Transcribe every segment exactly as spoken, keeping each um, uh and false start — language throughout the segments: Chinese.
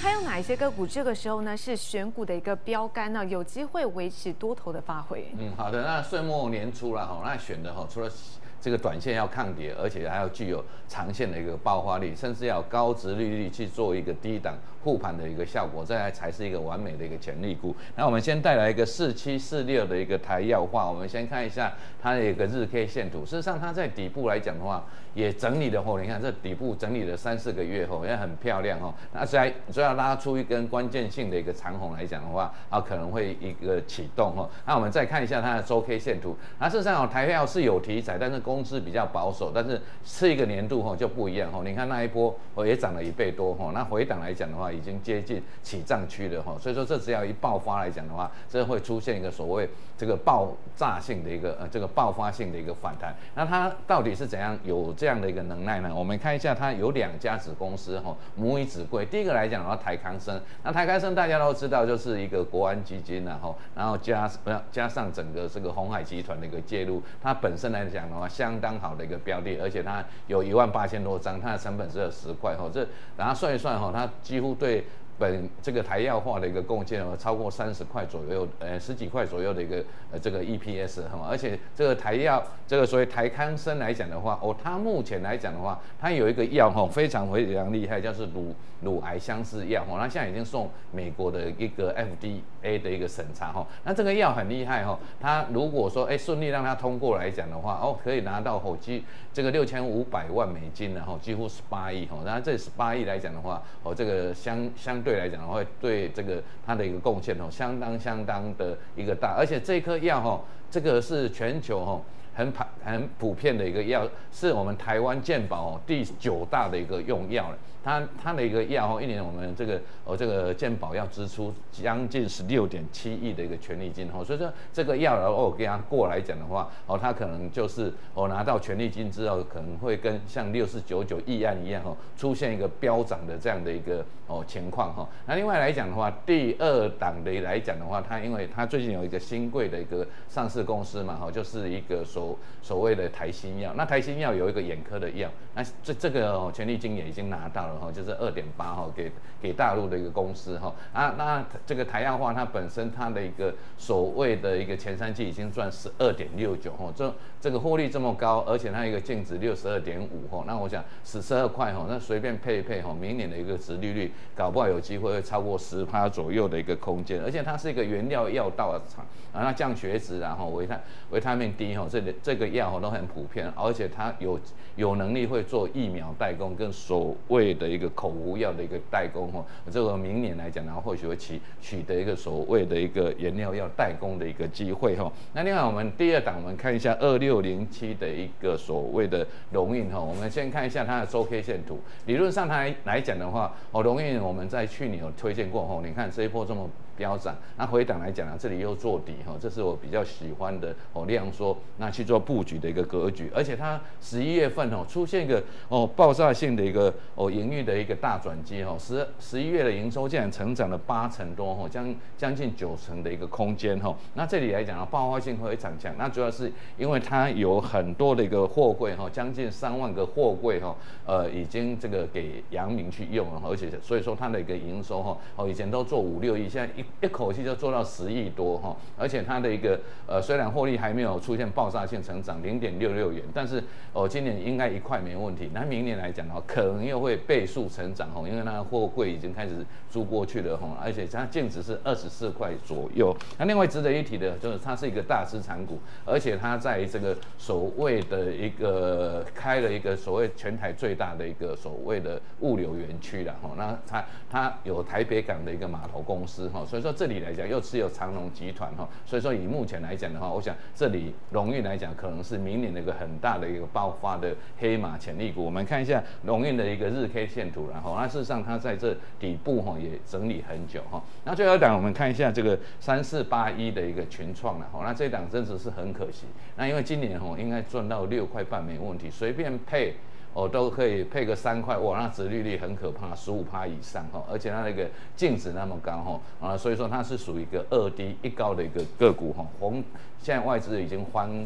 还有哪一些个股这个时候呢是选股的一个标杆呢？有机会维持多头的发挥？ 嗯，好的。那岁末年初了哈，那选的哈，除了这个短线要抗跌，而且还要具有长线的一个爆发力，甚至要有高殖利率去做一个低档护盘的一个效果，这才是一个完美的一个潜力股。那我们先带来一个四七四六的一个台药化，我们先看一下它的一个日 K 线图。事实上，它在底部来讲的话，也整理了后，你看这底部整理了三四个月后，也很漂亮哦。那在只要拉出一根关键性的一个长红来讲的话，啊可能会一个启动哦。那我们再看一下它的周 K 线图。那事实上哦，台药是有题材，但是公司比较保守，但是是一个年度吼就不一样吼。你看那一波哦也涨了一倍多吼，那回档来讲的话，已经接近起涨区了吼。所以说这只要一爆发来讲的话，这会出现一个所谓这个爆炸性的一个呃这个爆发性的一个反弹。那它到底是怎样有这样的一个能耐呢？我们看一下它有两家子公司吼，母以子贵。第一个来讲的话，台康生，那台康生大家都知道就是一个国安基金然后然后加加上整个这个鸿海集团的一个介入，它本身来讲的话相当好的一个标的，而且它有一万八千多张，它的成本只有十块哈，这然后算一算哈，它几乎对本这个台药化的一个贡献哦，超过三十块左右，呃十几块左右的一个呃这个 E P S 哈，而且这个台药这个所谓台康生来讲的话，哦，它目前来讲的话，它有一个药哈非常非常厉害，叫做乳乳癌相似药哈，它现在已经送美国的一个 F D A 的一个审查哈，那这个药很厉害哈，它如果说哎顺利让它通过来讲的话，哦可以拿到后期这个六千五百万美金然后几乎十八亿哈，然后这十八亿来讲的话，哦这个相相对来讲会对这个它的一个贡献哦，相当相当的一个大，而且这颗药哈，这个是全球哈很普很普遍的一个药，是我们台湾健保哦第九大的一个用药了。它它的一个药哦，一年我们这个哦这个健保要支出将近十六点七亿的一个权利金哦，所以说这个药然后给它过来讲的话哦，它可能就是哦拿到权利金之后，可能会跟像六四九九议案一样哦，出现一个飙涨的这样的一个哦情况哈。那另外来讲的话，第二档的来讲的话，它因为它最近有一个新贵的一个上市公司嘛哈，就是一个所所谓的台新药。那台新药有一个眼科的药，那这这个哦权利金也已经拿到了。就是二点八哈，给给大陆的一个公司哈啊，那这个台药化它本身它的一个所谓的一个前三季已经赚十二点六九哈，这这个获利这么高，而且它一个净值六十二点五哈，那我想十十二块哈，那随便配一配哈，明年的一个殖利率搞不好有机会会超过十趴左右的一个空间，而且它是一个原料药道的厂啊，那降血脂然后维他维他命 D 哈，这这个药都很普遍，而且它有有能力会做疫苗代工跟所谓的一个口服药的一个代工哈，这个明年来讲，然后或许会取取得一个所谓的一个原料药代工的一个机会哈。那另外我们第二档，我们看一下二六零七的一个所谓的荣运哈，我们先看一下它的周 K 线图。理论上它来讲的话，哦，荣运我们在去年有推荐过后，你看这一波这么飙涨，那回档来讲呢，这里又做底哈，这是我比较喜欢的哦量缩，那去做布局的一个格局，而且它十一月份哦出现一个哦爆炸性的一个哦盈余的一个大转机哈，十十一月的营收竟然成长了八成多哈，将将近九成的一个空间哈，那这里来讲啊爆发性非常强，那主要是因为它有很多的一个货柜哈，将近三万个货柜哈，呃已经这个给阳明去用了，而且所以说它的一个营收哈哦以前都做五六亿，现在一一口气就做到十亿多哈，而且它的一个呃虽然获利还没有出现爆炸性成长零点六六元，但是哦今年应该一块没问题。那明年来讲的话，可能又会倍数成长哈，因为它的货柜已经开始租过去了哈，而且它净值是二十四块左右。那另外值得一提的就是它是一个大资产股，而且它在这个所谓的一个开了一个所谓全台最大的一个所谓的物流园区了哈，那它它有台北港的一个码头公司哈，所以说这里来讲又持有长荣集团哈，所以说以目前来讲的话，我想这里荣运来讲可能是明年的一个很大的一个爆发的黑马潜力股。我们看一下荣运的一个日 K 线图，然后那事实上它在这底部哈也整理很久哈。那最后一档我们看一下这个三四八一的一个群创了哈，那这一档真的是很可惜，那因为今年哈应该赚到六块半没问题，随便配。哦，都可以配个三块，哇，那殖利率很可怕，十五趴以上哈，而且它那个净值那么高哈，啊，所以说它是属于一个二低一高的一个个股哈，红现在外资已经欢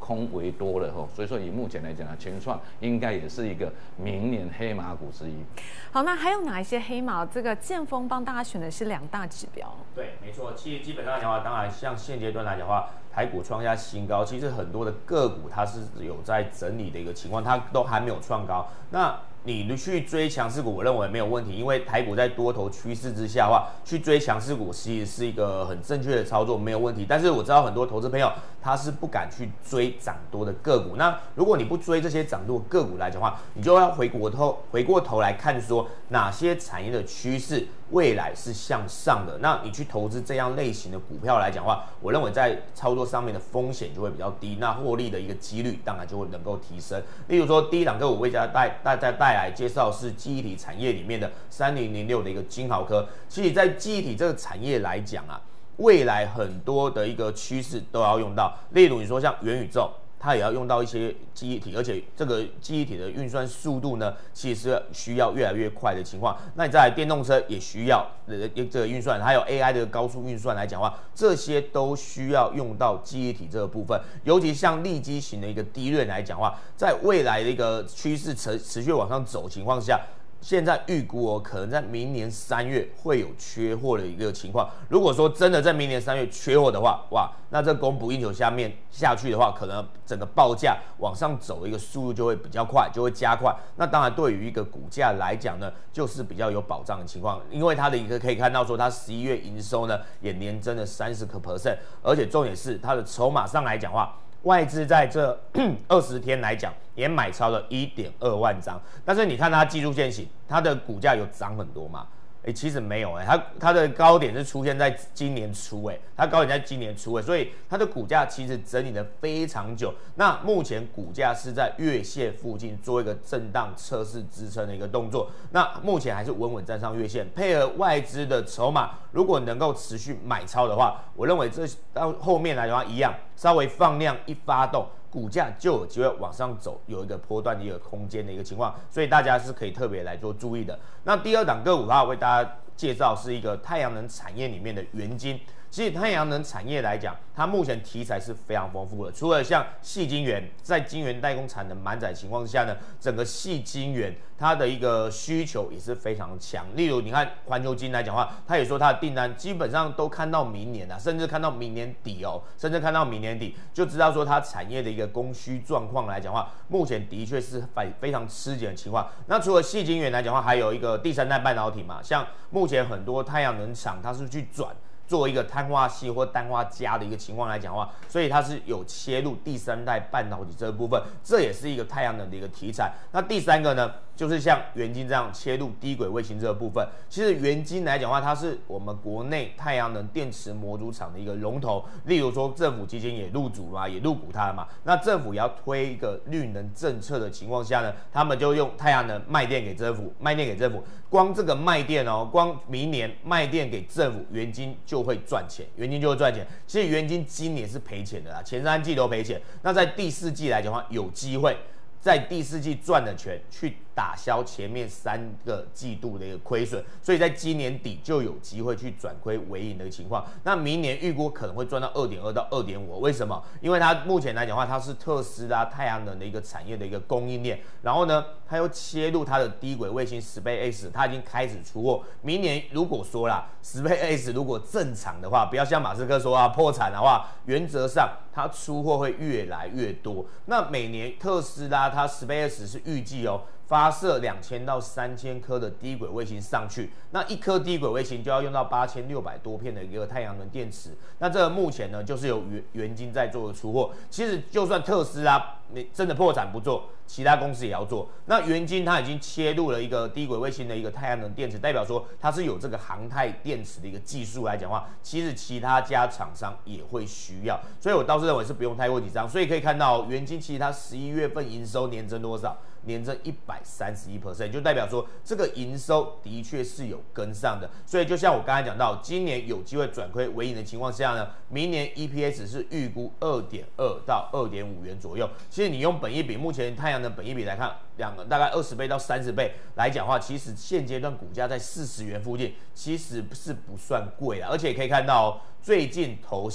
空为多了吼，所以说以目前来讲呢，群创应该也是一个明年黑马股之一。 好，那还有哪一些黑马？这个建丰帮大家选的是两大指标。 对，没错。其实基本上讲的话，当然像现阶段来讲的话，台股创下新高，其实很多的个股它是有在整理的一个情况，它都还没有创高。那你去追强势股，我认为没有问题，因为台股在多头趋势之下的话，去追强势股其实是一个很正确的操作，没有问题。但是我知道很多投资朋友他是不敢去追涨多的个股。那如果你不追这些涨多的个股来讲的话，你就要回过头回过头来看说哪些产业的趋势未来是向上的。那你去投资这样类型的股票来讲的话，我认为在操作上面的风险就会比较低，那获利的一个几率当然就会能够提升。例如说第一档个股为大家带大家带来介绍是记忆体产业里面的三零零六的一个金豪科。其实在记忆体这个产业来讲啊，未来很多的一个趋势都要用到，例如你说像元宇宙，它也要用到一些记忆体，而且这个记忆体的运算速度呢，其实是需要越来越快的情况。那你再来电动车也需要这个运算，还有 A I 的高速运算来讲的话，这些都需要用到记忆体这个部分。尤其像利基型的一个低润来讲的话，在未来的一个趋势持持续往上走情况下，现在预估哦，可能在明年三月会有缺货的一个情况。如果说真的在明年三月缺货的话，哇，那这供不应求下面下去的话，可能整个报价往上走的一个速度就会比较快，就会加快。那当然对于一个股价来讲呢，就是比较有保障的情况，因为它的一个可以看到说，它十一月营收呢也年增了三十个 percent， 而且重点是它的筹码上来讲的话，外资在这二十天来讲也买超了 一点二万张，但是你看它技术线型，它的股价有涨很多吗？哎、欸，其实没有哎、欸，它它的高点是出现在今年初哎、欸，它高点在今年初哎、欸，所以它的股价其实整理的非常久。那目前股价是在月线附近做一个震荡测试支撑的一个动作，那目前还是稳稳站上月线，配合外资的筹码，如果能够持续买超的话，我认为这到后面来的话一样，稍微放量一发动，股价就有机会往上走，有一个波段的一个空间的一个情况，所以大家是可以特别来做注意的。那第二档个股的话，我为大家介绍是一个太阳能产业里面的元晶。其实太阳能产业来讲，它目前题材是非常丰富的。除了像矽晶圆，在晶圆代工产能满载情况下呢，整个矽晶圆它的一个需求也是非常强。例如，你看环球晶来讲的话，它也说它的订单基本上都看到明年啊，甚至看到明年底哦，甚至看到明年底，就知道说它产业的一个供需状况来讲的话，目前的确是非非常吃紧的情况。那除了矽晶圆来讲的话，还有一个第三代半导体嘛，像目前很多太阳能厂它是去转做一个碳化系或氮化镓的一个情况来讲的话，所以它是有切入第三代半导体这个部分，这也是一个太阳能的一个题材。那第三个呢，就是像元晶这样切入低轨卫星这个部分。其实元晶来讲的话，它是我们国内太阳能电池模组厂的一个龙头。例如说政府基金也入主嘛，也入股它嘛。那政府也要推一个绿能政策的情况下呢，他们就用太阳能卖电给政府，卖电给政府。光这个卖电哦，光明年卖电给政府，元晶就会赚钱，元晶就会赚钱。其实元晶今年是赔钱的啦，前三季都赔钱。那在第四季来讲的话，有机会在第四季赚的钱去打消前面三个季度的一个亏损，所以在今年底就有机会去转亏为盈的一个情况。那明年预估可能会赚到 二点二 到 二点五， 为什么？因为它目前来讲的话，它是特斯拉太阳能的一个产业的一个供应链，然后呢，它又切入它的低轨卫星 SpaceX， 它已经开始出货。明年如果说啦 SpaceX 如果正常的话，不要像马斯克说啊破产的话，原则上它出货会越来越多。那每年特斯拉它 SpaceX 是预计哦，发射两千到三千颗的低轨卫星上去，那一颗低轨卫星就要用到八千六百多片的一个太阳能电池。那这个目前呢，就是由元元晶在做的出货。其实就算特斯拉你真的破产不做，其他公司也要做。那元晶它已经切入了一个低轨卫星的一个太阳能电池，代表说它是有这个航太电池的一个技术来讲的话，其实其他家厂商也会需要。所以我倒是认为是不用太过紧张。所以可以看到元晶其实它十一月份营收年增多少？年增 一百三十一 percent， 就代表说这个营收的确是有跟上的。所以就像我刚才讲到，今年有机会转亏为盈的情况下呢，明年 E P S 是预估 二点二 到 二点五 元左右。其实你用本益比，目前太阳能本益比来看，两个大概二十倍到三十倍来讲的话，其实现阶段股价在四十元附近，其实是不算贵的。而且可以看到、哦、最近投信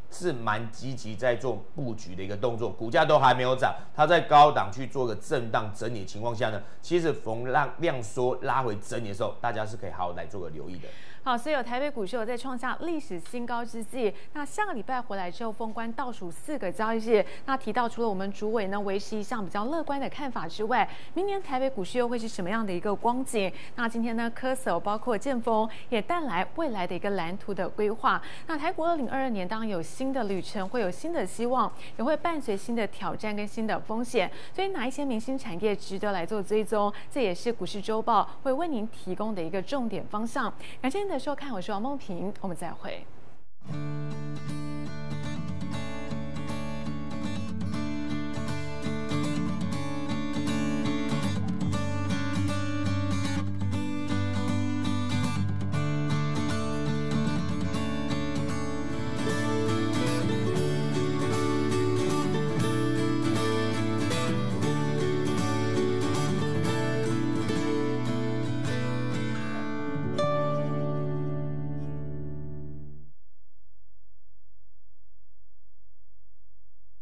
是蛮积极在做布局的一个动作，股价都还没有涨，它在高档去做个震荡整理的情况下呢，其实逢量量缩拉回整理的时候，大家是可以好好来做个留意的。 好，所以有台北股市有在创下历史新高之际，那下个礼拜回来之后，封关倒数四个交易日，那提到除了我们主委呢维持一项比较乐观的看法之外，明年台北股市又会是什么样的一个光景？那今天呢，科手包括建峰也带来未来的一个蓝图的规划。那台股二零二二年当然有新的旅程，会有新的希望，也会伴随新的挑战跟新的风险。所以哪一些明星产业值得来做追踪？这也是股市周报会为您提供的一个重点方向。感谢您的收看，我是王梦萍，我们再会。